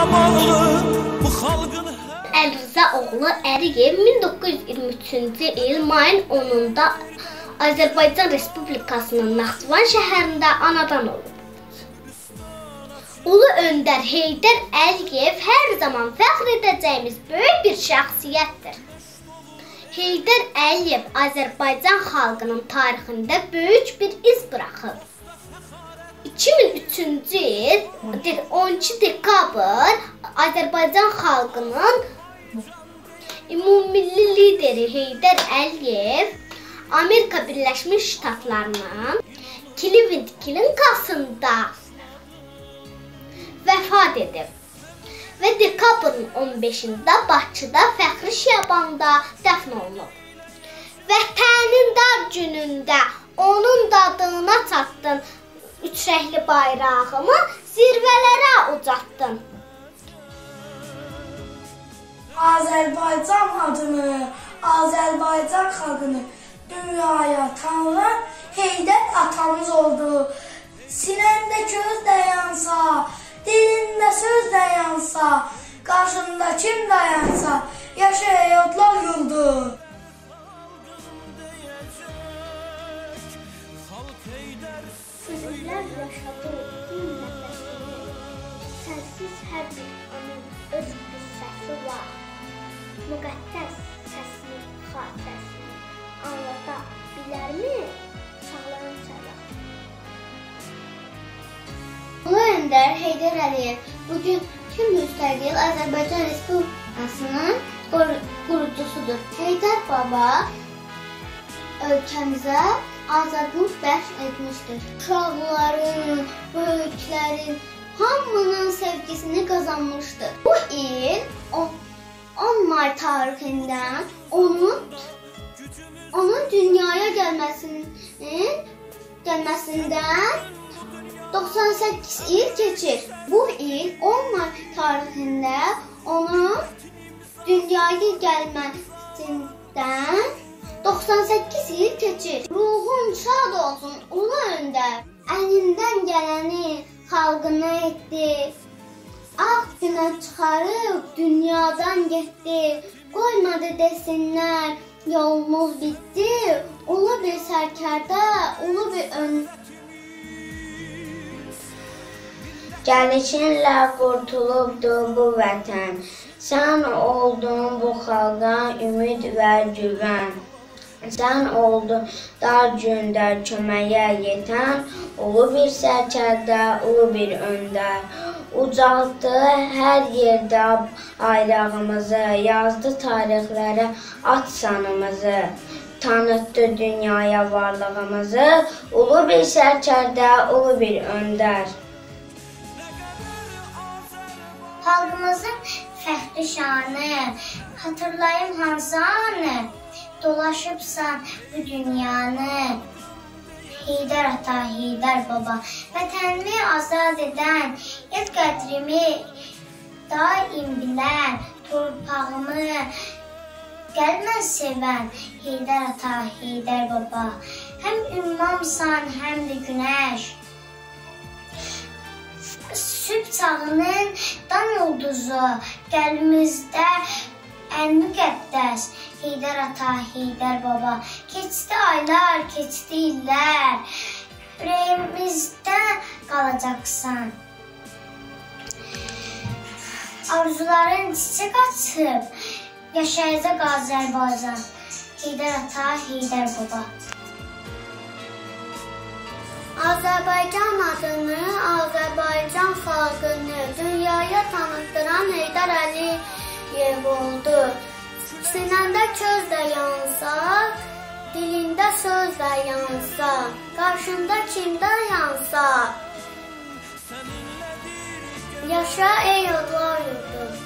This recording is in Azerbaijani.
bağlı bu xalqın. Əlirza oğlu Əliyev 1923-cü il mayın 10-da Azərbaycan Respublikasının Naxçıvan şəhərində anadan olub. Ulu öndər Heydər Əliyev hər zaman fəxr edəcəyimiz böyük bir şəxsiyyətdir. Heydər Əliyev Azərbaycan xalqının tarixində böyük bir iz buraxıb. 2003-cü il 12 dekabr Azərbaycan xalqının ümummilli lideri Heydər Əliyev Amerika Birləşmiş Ştatlarının Cleveland klinikasında vəfat edib və dekabrın 15-də Bakıda Fəxri Xiyabanda dəfn olunub. Vətənin dar günündə onun dadına çatdın, üç rəngli bayrağımı zirvələrə ucatdın. Azərbaycan adını, Azərbaycan xalqını dünyaya tanınan Heydər atamız oldu. Sinəndə göz dayansa, dilində söz dayansa, qarşında kim dayansa, yaşayotlar yurdu. Sözlər yaşadı gün nəfəsini, sənsiz hər bir anın öz qüssəsi var. Müqəddəs səsini, xatirəsini anlada bilərmi çağlayan çağlar? Ulu öndər Heydər Əliyev bugünkü müstəqil Azərbaycan Respublikasının qurucusudur. Heydər baba ölkəmizə azadlıq bəxş etmişdir. Uşaqların, böyüklərin, hamının sevgisini qazanmışdır. Bu il 10 may tarixindən onun dünyaya gəlməsindən 98 il keçir. Bu il 10 may tarixində onun dünyaya gəlməsindən 98 il keçir. Ruhun şad olsun ulu öndər. Əlindən gələni xalqına etdi. Ağ günə çıxarıb dünyadan getdi. Qoymadı desinlər yolumuz bitdi. Ulu bir sərkərdə, ulu bir Gəlişinlə qurtulubdur bu vətən. Sən oldun bu xalqa ümid və güvən. Sən oldun dar gündə köməyə yetən, ulu bir sərkərdə, ulu bir öndər. Ucaltdı hər yerdə bayrağımızı, yazdı tarixlərə at sanımızı. Tanıtdı dünyaya varlığımızı, ulu bir sərkərdə, ulu bir öndər. Xalqımızın fəxri şanı, hatırlayım hansı anı, dolaşıbsan bu dünyanı. Heydər ata, Heydər baba, vətənimi azad edən, et qədrimi daim bilən, torpağımı gəlməz sevən, Heydər ata, Heydər baba. Həm ümmamsan, həm də günəş, sübh çağının dan ulduzu, qəlbimizdə ən müqəddəs, Heydər ata, Heydər baba. Keçdi aylar, keçdi illər, ürəyimizdə qalacaqsan. Arzuların çiçək açıb, yaşayacaq Azərbaycan, Heydər ata, Heydər baba. Azərbaycan adını, Azərbaycan xalqını dünyaya tanıtdıran Heydər Əliyev oldu. Sinəndə köz də yansa, dilində söz də yansa, qarşında kim də yansa, yaşa ey odlar yurdu.